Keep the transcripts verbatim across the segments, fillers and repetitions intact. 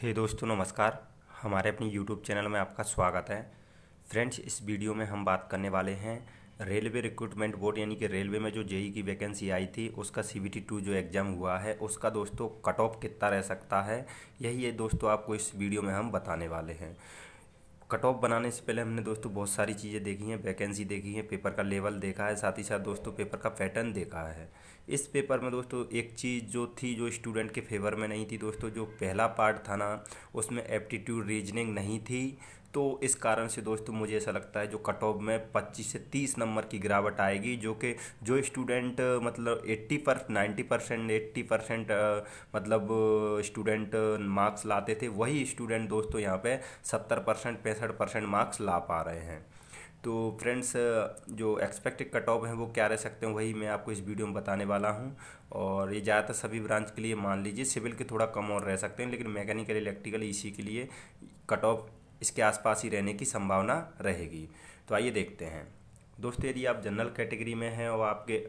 हे दोस्तों नमस्कार। हमारे अपनी यूट्यूब चैनल में आपका स्वागत है। फ्रेंड्स, इस वीडियो में हम बात करने वाले हैं रेलवे रिक्रूटमेंट बोर्ड यानी कि रेलवे में जो जेई की वैकेंसी आई थी उसका सी बी टी टू जो एग्ज़ाम हुआ है उसका दोस्तों कट ऑफ कितना रह सकता है, यही ये दोस्तों आपको इस वीडियो में हम बताने वाले हैं। कट ऑफ बनाने से पहले हमने दोस्तों बहुत सारी चीज़ें देखी हैं, वैकेंसी देखी है, पेपर का लेवल देखा है, साथ ही साथ दोस्तों पेपर का पैटर्न देखा है। इस पेपर में दोस्तों एक चीज़ जो थी जो स्टूडेंट के फेवर में नहीं थी दोस्तों, जो पहला पार्ट था ना उसमें एप्टीट्यूड रीजनिंग नहीं थी। तो इस कारण से दोस्तों मुझे ऐसा लगता है जो कट ऑफ में पच्चीस से तीस नंबर की गिरावट आएगी, जो कि जो स्टूडेंट मतलब अस्सी पर नाइन्टी परसेंट अस्सी परसेंट मतलब स्टूडेंट मार्क्स लाते थे, वही स्टूडेंट दोस्तों यहाँ पे सत्तर परसेंट पैंसठ परसेंट मार्क्स ला पा रहे हैं। तो फ्रेंड्स, जो एक्सपेक्टेड कट ऑफ हैं वो क्या रह सकते हैं वही मैं आपको इस वीडियो में बताने वाला हूं। और ये ज़्यादातर सभी ब्रांच के लिए मान लीजिए, सिविल के थोड़ा कम और रह सकते हैं, लेकिन मैकेनिकल इलेक्ट्रिकल ईसी के लिए कट ऑफ इसके आसपास ही रहने की संभावना रहेगी। तो आइए देखते हैं दोस्तों, यदि आप जनरल कैटेगरी में हैं और आपके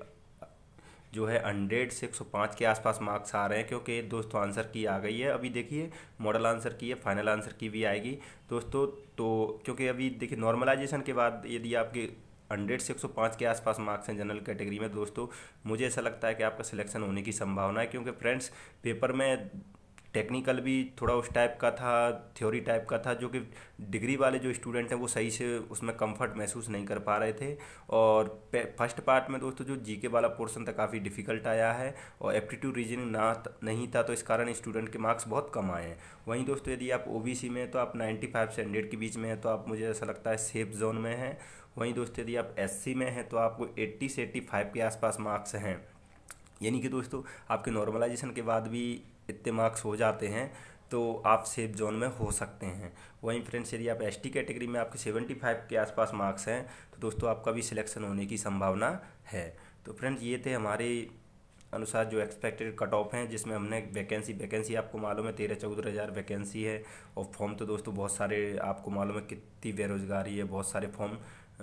जो है हंड्रेड से एक सौ पाँच के आसपास मार्क्स आ रहे हैं, क्योंकि दोस्तों आंसर की आ गई है, अभी देखिए मॉडल आंसर की है, फाइनल आंसर की भी आएगी दोस्तों। तो क्योंकि अभी देखिए नॉर्मलाइजेशन के बाद यदि आपके हंड्रेड से एक सौ पाँच के आसपास मार्क्स हैं जनरल कैटेगरी में दोस्तों, मुझे ऐसा लगता है कि आपका सिलेक्शन होने की संभावना है। क्योंकि फ्रेंड्स पेपर में टेक्निकल भी थोड़ा उस टाइप का था, थ्योरी टाइप का था, जो कि डिग्री वाले जो स्टूडेंट हैं वो सही से उसमें कंफर्ट महसूस नहीं कर पा रहे थे। और फर्स्ट पार्ट में दोस्तों जो जीके वाला पोर्शन था काफ़ी डिफ़िकल्ट आया है, और एप्टीट्यूड रीजनिंग ना नहीं था, तो इस कारण स्टूडेंट के मार्क्स बहुत कम आए हैं। वहीं दोस्तों यदि आप ओबीसी में तो आप पचानवे से हंड्रेड के बीच में हैं, तो आप मुझे ऐसा लगता है सेफ जोन में हैं। वहीं दोस्तों यदि आप एससी में हैं तो आपको अस्सी से पचासी के आसपास मार्क्स हैं, यानी कि दोस्तों आपके नॉर्मलाइजेशन के बाद भी इतने मार्क्स हो जाते हैं तो आप सेफ जोन में हो सकते हैं। वहीं फ्रेंड्स, यदि आप एसटी कैटेगरी में आपके पचहत्तर के आसपास मार्क्स हैं तो दोस्तों आपका भी सिलेक्शन होने की संभावना है। तो फ्रेंड्स, ये थे हमारे अनुसार जो एक्सपेक्टेड कट ऑफ हैं, जिसमें हमने वैकेंसी वैकेंसी आपको मालूम है तेरह चौदह हज़ार वैकेंसी है। और फॉर्म तो दोस्तों बहुत सारे आपको मालूम है कितनी बेरोज़गारी है, बहुत सारे फॉर्म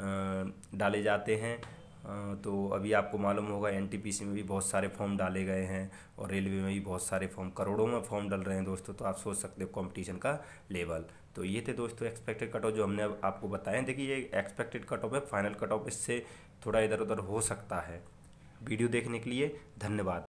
डाले जाते हैं। तो अभी आपको मालूम होगा एनटीपीसी में भी बहुत सारे फॉर्म डाले गए हैं, और रेलवे में भी बहुत सारे फॉर्म, करोड़ों में फॉर्म डल रहे हैं दोस्तों। तो आप सोच सकते हो कंपटीशन का लेवल। तो ये थे दोस्तों एक्सपेक्टेड कट ऑफ जो हमने आपको बताएं। देखिए ये एक्सपेक्टेड कट ऑफ है, फाइनल कट ऑफ इससे थोड़ा इधर उधर हो सकता है। वीडियो देखने के लिए धन्यवाद।